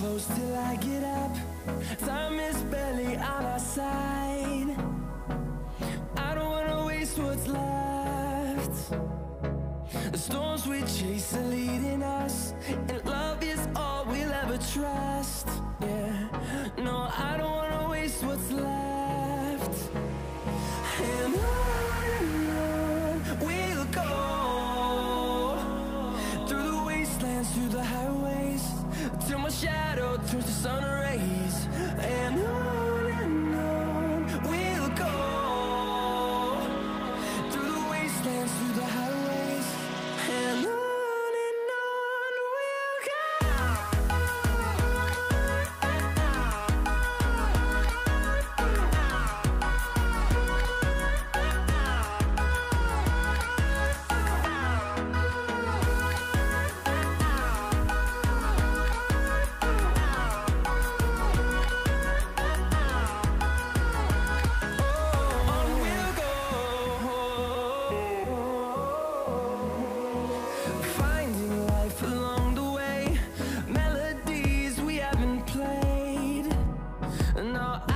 close till I get up. Time is barely on our side. I don't wanna waste what's left. The storms we chase are leading us, and love is all we'll ever trust. Yeah, no, I don't wanna waste what's left. And on we'll go, through the wastelands, through the highways, till my shadow turns to sun rays. And on we'll go, through the wastelands, through the highways, and on we'll go. Along the way, melodies we haven't played. No,